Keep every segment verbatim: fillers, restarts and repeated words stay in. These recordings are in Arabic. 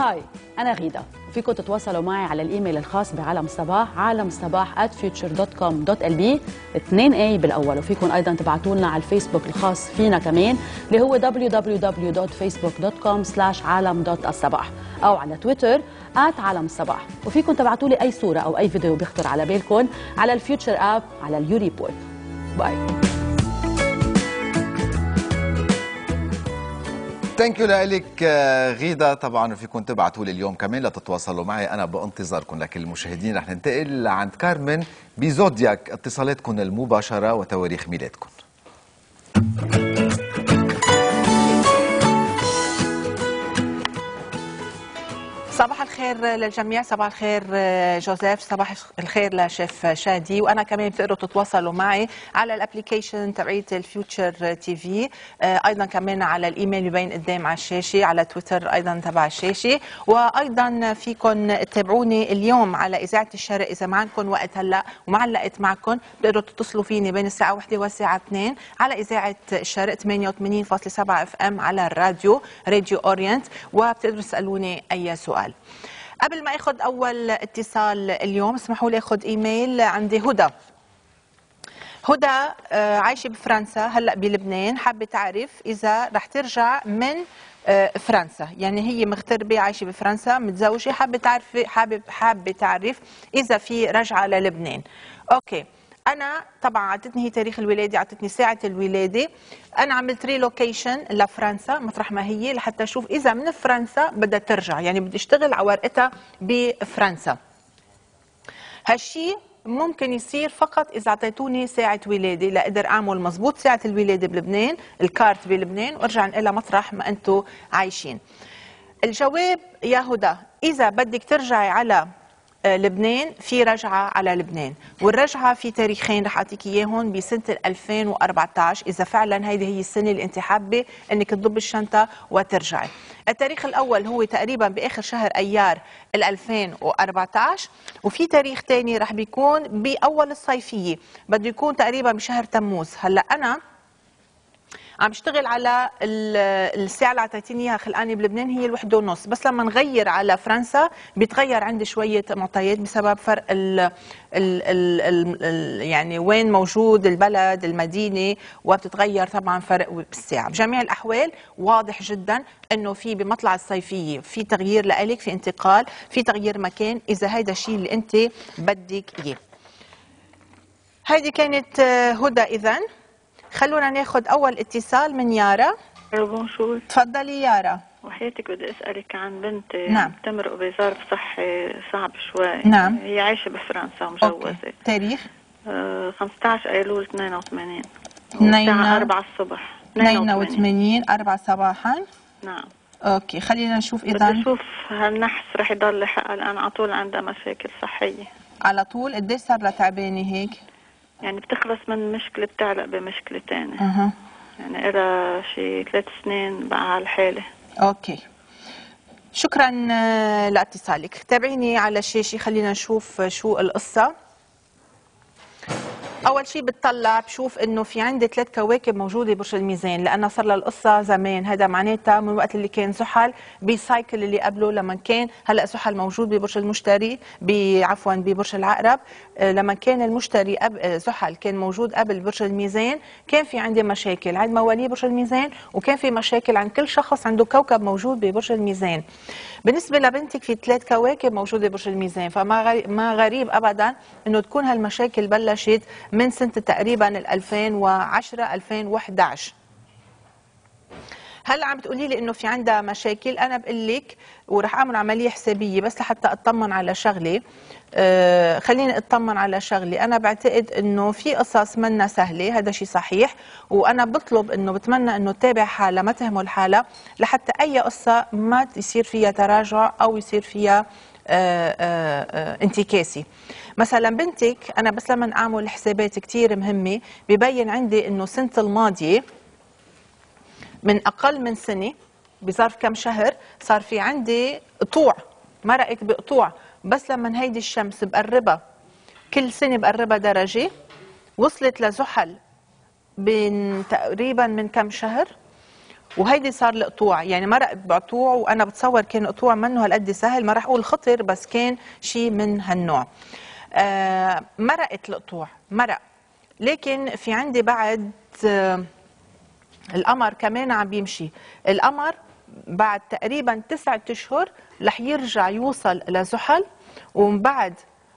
هاي أنا غيدة، فيكم تتواصلوا معي على الإيميل الخاص بعالم الصباح عالم الصباح at future dot com dot l b اثنين اي بالأول، وفيكم أيضا تبعتوا لنا على الفيسبوك الخاص فينا كمان اللي هو دبليو دبليو دبليو دوت فيسبوك دوت كوم سلاش عالم دوت الصباح، أو على تويتر آت عالم الصباح. وفيكم تبعتوا لي أي صورة أو أي فيديو بيخطر على بالكم على الفيوتشر آب على اليوريبورت. باي. ثانك يو لك غيدة. طبعا فيكم تبعتوا لي اليوم كمان لتتواصلوا معي، انا بانتظاركم. لكن المشاهدين رح ننتقل عند كارمن بزودياك، اتصالاتكم المباشرة وتواريخ ميلادكم. صباح الخير للجميع، صباح الخير جوزيف، صباح الخير لشيف شادي. وانا كمان بتقدروا تتواصلوا معي على الابلكيشن تبعيت الفيوتشر تي في، ايضا كمان على الايميل ببين قدام على الشاشه، على تويتر ايضا تبع الشاشه، وايضا فيكم تتابعوني اليوم على اذاعه الشرق. اذا ما عندكم وقت هلا وما علقت معكم بتقدروا تتصلوا فيني بين الساعه واحدة والساعه اثنين على اذاعه الشرق ثمانية وثمانين فاصلة سبعة اف ام على الراديو راديو اورينت، وبتقدروا تسالوني اي سؤال. قبل ما اخذ اول اتصال اليوم اسمحوا لي اخذ ايميل. عندي هدى. هدى عايشه بفرنسا هلا بلبنان، حابه تعرف اذا رح ترجع من فرنسا، يعني هي مغتربه عايشه بفرنسا متزوجه، حابه تعرف حابب حابه تعرف اذا في رجعه للبنان. اوكي، أنا طبعا عطتني هي تاريخ الولادة، عطتني ساعة الولادة، أنا عملت ريلوكيشن لفرنسا مطرح ما هي لحتى أشوف إذا من فرنسا بدها ترجع، يعني بدي أشتغل على ورقتها بفرنسا. هالشي ممكن يصير فقط إذا أعطيتوني ساعة ولادة لأقدر أعمل مزبوط ساعة الولادة بلبنان، الكارت بلبنان، وأرجع أنقلها مطرح ما أنتم عايشين. الجواب يا هدى، إذا بدك ترجعي على لبنان في رجعة على لبنان، والرجعة في تاريخين رح أعطيك إياهم بسنة ألفين وأربعة عشر إذا فعلا هيدي هي السنة اللي أنت حابة أنك تضب الشنطة وترجعي. التاريخ الأول هو تقريبا بآخر شهر أيار ألفين وأربعة عشر، وفي تاريخ تاني رح بيكون بأول الصيفية بده يكون تقريبا بشهر تموز. هلأ أنا عم بشتغل على الساعة اللي اعطيتيني اياها خلقاني بلبنان هي الوحدة ونص، بس لما نغير على فرنسا بيتغير عندي شوية معطيات بسبب فرق ال ال ال ال ال يعني وين موجود البلد المدينة، وبتتغير طبعا فرق بالساعة. بجميع الأحوال واضح جدا انه في بمطلع الصيفية في تغيير لإلك، في انتقال، في تغيير مكان، إذا هيدا الشيء اللي أنت بدك إياه. هيدي كانت هدى. إذن خلونا ناخذ اول اتصال من يارا. بونجور. تفضلي يارا. وحياتك بدي اسالك عن بنتي. نعم. تمرق بظرف صحي صعب شوي. نعم. هي عايشه بفرنسا ومجوزه. أوكي. تاريخ آه خمسة عشر ايلول اثنين وثمانين الساعه أربعة الصبح. اثنين وثمانين أربعة صباحا. نعم. اوكي، خلينا نشوف اذا بدي اشوف هالنحس رح يضل حقها لان على طول عندها مشاكل صحيه. على طول؟ قديش صار لها تعبانه هيك؟ يعني بتخلص من مشكلة بتعلق بمشكلة تانية. اها. يعني إلها شي ثلاث سنين بقى على الحالة. اوكي. شكرا لاتصالك. تابعيني على الشاشة، خلينا نشوف شو القصة. أول شيء بتطلع بشوف إنه في عندي ثلاث كواكب موجودة برج الميزان، لأنها صار لها القصة زمان، هذا معناتها من وقت اللي كان زحل بسايكل اللي قبله لما كان، هلا زحل موجود ببرج المشتري عفوا ببرج العقرب، لما كان المشتري قبل زحل كان موجود قبل برج الميزان كان في عندي مشاكل عند مواليد برج الميزان، وكان في مشاكل عند كل شخص عنده كوكب موجود ببرج الميزان. بالنسبة لبنتك في ثلاث كواكب موجودة برج الميزان، فما غريب ما غريب أبدا إنه تكون هالمشاكل بلشت من سنة تقريبا ألفين وعشرة ألفين وإحدى عشر. هلا عم بتقولي لي انه في عندها مشاكل، انا بقول لك ورح اعمل عمليه حسابيه بس لحتى اطمن على شغله. آه خليني اطمن على شغلي. انا بعتقد انه في قصص منا سهله، هذا شيء صحيح، وانا بطلب انه بتمنى انه تتابع حالها، ما تهمل حالها لحتى اي قصه ما يصير فيها تراجع او يصير فيها آه آه آه انتكاسي. مثلا بنتك انا بس لما اعمل حسابات كثير مهمه ببين عندي انه سنه الماضيه من أقل من سنة بظرف كم شهر صار في عندي قطوع، مرقت بقطوع، بس لما هيدي الشمس بقربها كل سنة بقربها درجة، وصلت لزحل بين تقريبا من كم شهر، وهيدي صار القطوع، يعني مرق بقطوع، وانا بتصور كان قطوع منه هالقد سهل، ما راح اقول خطر بس كان شيء من هالنوع. آه مرقت القطوع مرق. لكن في عندي بعد آه القمر كمان عم بيمشي. القمر بعد تقريبا تسعة اشهر رح يرجع يوصل لزحل، ومن بعد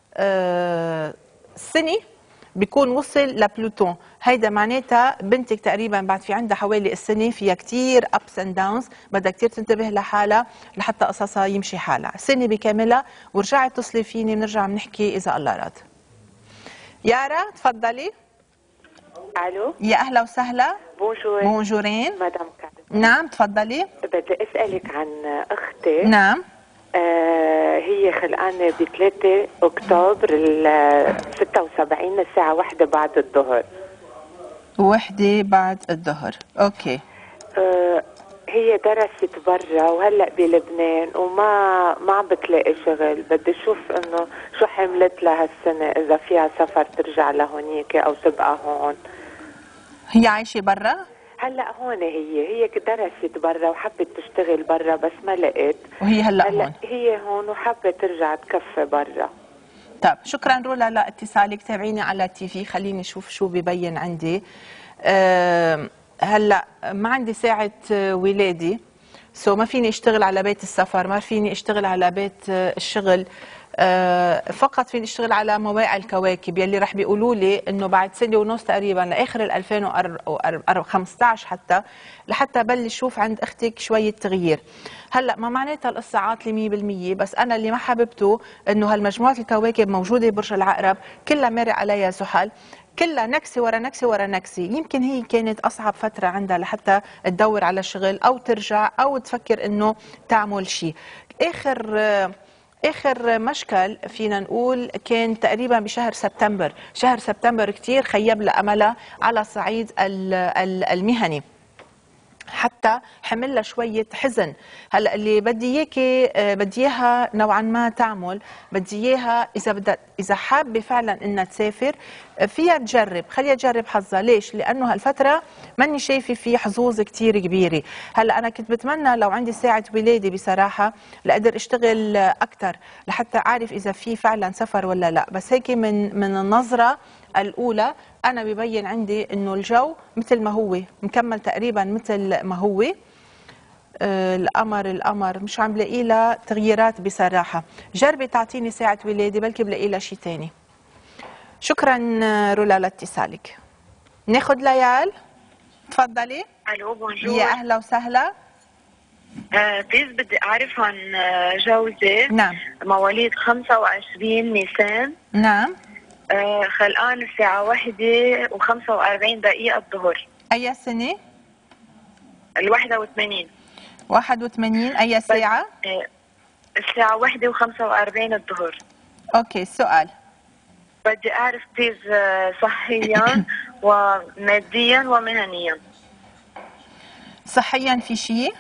آه سنه بيكون وصل لبلوتون. هيدا معناتها بنتك تقريبا بعد في عندها حوالي السنه فيها كثير ابس اند داونز، بدها كثير تنتبه لحالها لحتى قصصها يمشي حالها. سنه بكاملها ورجعي اتصلي فيني بنرجع بنحكي اذا الله راد. يارا تفضلي. الو، يا اهلا وسهلا. بونجور. بونجورين مدام كارمن. نعم تفضلي. بدي اسالك عن اختي. نعم. آه هي خلقانه ب ثلاثة اكتوبر ال ستة وسبعين الساعه واحدة بعد الظهر. وحده بعد الظهر، اوكي. آه هي درست برا وهلا بلبنان وما ما عم بتلاقي شغل. بدي اشوف انه شو حملت لها هالسنه، اذا فيها سفر ترجع لهونيك او تبقى هون. هي عايشه برا؟ هلا هون هي هي درست برا وحبت تشتغل برا بس ما لقيت، وهي هلا هلا هون. هي هون وحابه ترجع تكفي برا. طيب شكرا رولا لاتصالك. تابعيني على تي في، خليني اشوف شو ببين عندي. أه هلا ما عندي ساعه ولادي، سو ما فيني اشتغل على بيت السفر، ما فيني اشتغل على بيت الشغل. أه فقط فيني اشتغل على مواقع الكواكب يلي رح بيقولوا لي انه بعد سنه ونص تقريبا لاخر ال ألفين وخمسطعش حتى لحتى بلش شوف عند اختك شويه تغيير. هلا ما معناتها القصه عاطله مية بالمية، بس انا اللي ما حببته انه هالمجموعه الكواكب موجوده برج العقرب كلها مارق عليها زحل، كلها نكسه ورا نكسه ورا نكسه. يمكن هي كانت اصعب فتره عندها لحتى تدور على شغل او ترجع او تفكر انه تعمل شيء. اخر اخر مشكل فينا نقول كان تقريبا بشهر سبتمبر. شهر سبتمبر كثير خيب لها املها على الصعيد المهني، حتى حمل لها شويه حزن. هلا اللي بدي اياكي بدي اياها نوعا ما تعمل، بدي اياها اذا بدها اذا حابه فعلا انها تسافر فيها تجرب، خليها تجرب حظها. ليش؟ لانه هالفتره ماني شايفه في حظوظ كثير كبيره. هلا انا كنت بتمنى لو عندي ساعه ولاده بصراحه لاقدر اشتغل اكثر لحتى اعرف اذا في فعلا سفر ولا لا، بس هيك من من النظره الاولى انا ببين عندي انه الجو مثل ما هو مكمل تقريبا مثل ما هو. آه القمر القمر مش عم بلاقي لها تغييرات بصراحه. جربي تعطيني ساعه ولاده بلكي بلاقي لها شيء ثاني. شكرا رولا لاتصالك. ناخذ ليال تفضلي. الو بونجور. يا اهلا وسهلا. آه بليز بدي اعرف عن آه جوزي. نعم. مواليد خمسة وعشرين نيسان. نعم. آه خلقان الساعة واحدة وخمسة وأربعين دقيقة الظهر. أي سنة؟ الواحدة وثمانين. واحد وثمانين. أي ساعة؟ آه الساعة واحدة وخمسة وأربعين الظهر. أوكي السؤال. بدي أعرف بليز آه صحيا وماديا ومهنيا. صحيا في شيء؟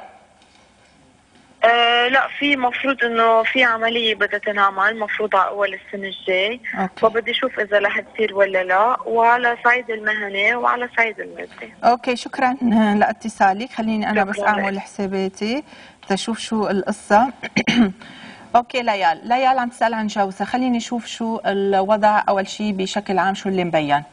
آه لا، في مفروض انه في عمليه بدها تنعمل مفروض على اول السنه الجاي، فبدي اشوف اذا رح تصير ولا لا، وعلى صعيد المهني وعلى صعيد المادي. اوكي شكرا لاتصالك. خليني انا بس اعمل حساباتي تشوف شو القصه. اوكي ليال، ليال عم تسال عن جوزها، خليني اشوف شو الوضع اول شيء بشكل عام شو اللي مبين.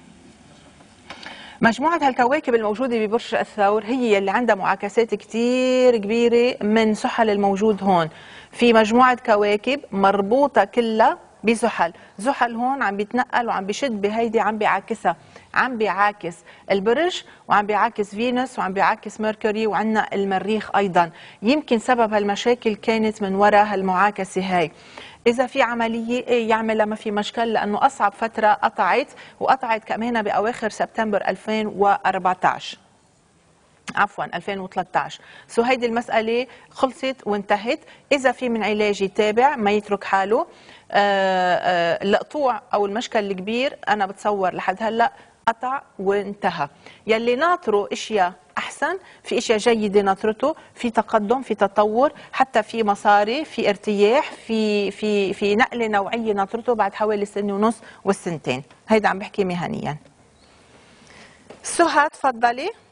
مجموعة هالكواكب الموجودة ببرج الثور هي اللي عندها معاكسات كتير كبيرة من زحل الموجود هون. في مجموعة كواكب مربوطة كلها بزحل، زحل هون عم بيتنقل وعم بيشد بهيدي عم بيعاكسها، عم بيعاكس البرج وعم بيعاكس فينوس وعم بيعاكس ميركوري وعندنا المريخ أيضا. يمكن سبب هالمشاكل كانت من وراء هالمعاكسة هاي. إذا في عملية إيه يعملها ما في مشكل، لأنه أصعب فترة قطعت وقطعت كمان بأواخر سبتمبر ألفين وأربعطعش عفوا ألفين وثلاثطعش. سو هيدي المسألة خلصت وانتهت. إذا في من علاج يتابع ما يترك حاله. القطوع أو المشكل الكبير أنا بتصور لحد هلأ قطع وانتهى. يلي ناطره اشياء احسن، في اشياء جيده ناطرته، في تقدم، في تطور، حتى في مصاري، في ارتياح، في في في نقله نوعيه ناطرته بعد حوالي سنه ونص والسنتين. هيدا عم بحكي مهنيا. سهى تفضلي.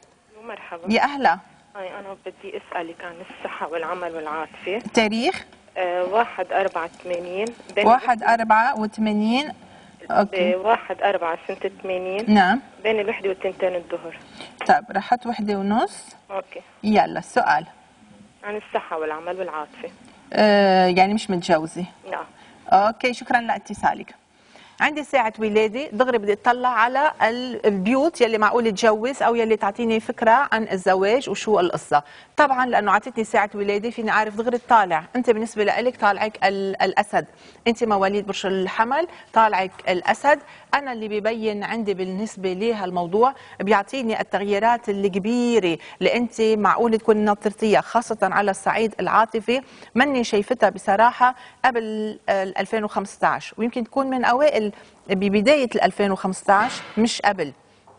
مرحبا. يا أهلا. هاي أنا بدي أسألك عن الصحة والعمل والعاطفة. تاريخ؟ آه واحد أربعة ثمانين. واحد أربعة وثمانين. أوكي. واحد أربعة سنة ثمانين. نعم. بين الوحدة والتنتين الظهر. طيب راحت وحدة ونص. أوكي. يلا السؤال. عن الصحة والعمل والعاطفة. آه يعني مش متجوزة؟ لا. اوكي شكرا لاتصالك. عندي ساعة ولادة دغري بدي اطلع على البيوت يلي معقول تجوز او يلي تعطيني فكرة عن الزواج وشو القصة. طبعا لانه اعطتني ساعة ولادة فيني اعرف دغري الطالع. انت بالنسبة لك طالعك الاسد، انت مواليد برج الحمل طالعك الاسد. انا اللي ببين عندي بالنسبة لهالموضوع بيعطيني التغييرات الكبيرة اللي انت معقول تكون ناطرتيها خاصة على الصعيد العاطفي ماني شايفتها بصراحة قبل ألفين وخمسة عشر، ويمكن تكون من اوائل ببداية ألفين وخمسة عشر مش قبل.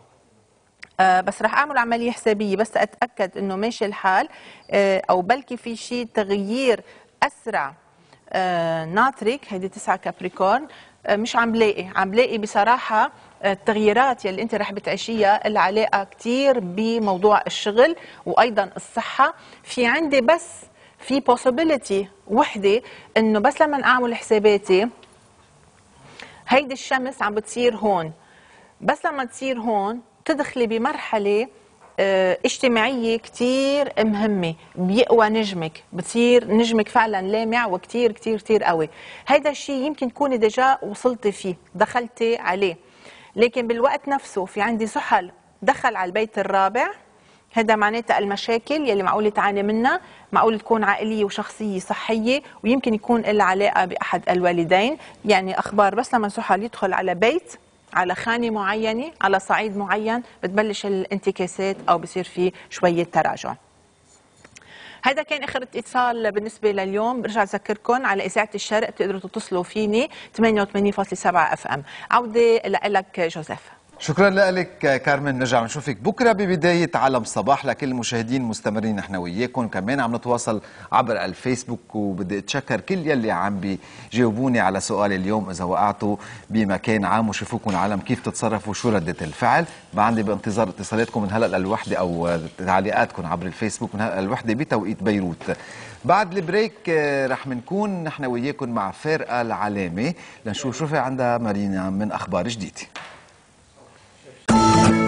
آه بس رح اعمل عملية حسابية بس اتأكد انه ماشي الحال، آه او بلكي في شيء تغيير اسرع. آه ناطرك هيدي تسعة كابريكورن. آه مش عم بلاقي عم بلاقي بصراحة التغييرات يلي انت رح بتعيشيها اللي علاقة كتير بموضوع الشغل وايضا الصحة. في عندي بس في possibility وحدة انه بس لما اعمل حساباتي هيدي الشمس عم بتصير هون، بس لما تصير هون تدخلي بمرحلة اه اجتماعية كتير مهمة، بيقوى نجمك، بتصير نجمك فعلا لامع وكتير كتير كتير قوي. هيدا الشيء يمكن تكوني ديجا وصلتي فيه دخلتي عليه، لكن بالوقت نفسه في عندي زحل دخل على البيت الرابع. هذا معناتها المشاكل يلي معقول تعاني منها معقول تكون عائليه وشخصيه صحيه ويمكن يكون لها علاقه باحد الوالدين. يعني اخبار بس لما زحل يدخل على بيت على خانه معينه على صعيد معين بتبلش الانتكاسات او بصير في شويه تراجع. هذا كان اخر اتصال بالنسبه لليوم. برجع اذكركم على اذاعه الشرق بتقدروا تتصلوا فيني ثمانية وثمانين فاصلة سبعة اف ام. عوده لك جوزيف. شكرا لك كارمن. نرجع نشوفك بكره ببدايه عالم صباح. لكل المشاهدين مستمرين نحن وياكم كمان عم نتواصل عبر الفيسبوك، وبدي اتشكر كل يلي عم بيجاوبوني على سؤال اليوم اذا وقعتوا بمكان عام وشوفوكم العالم كيف تتصرفوا شو رده الفعل. ما عندي بانتظار اتصالاتكم من هلا للوحده او تعليقاتكم عبر الفيسبوك من هلا للوحده بتوقيت بيروت. بعد البريك رح منكون نحن وياكم مع فارقه العلامه لنشوف شو في عندها مارينا من اخبار جديده.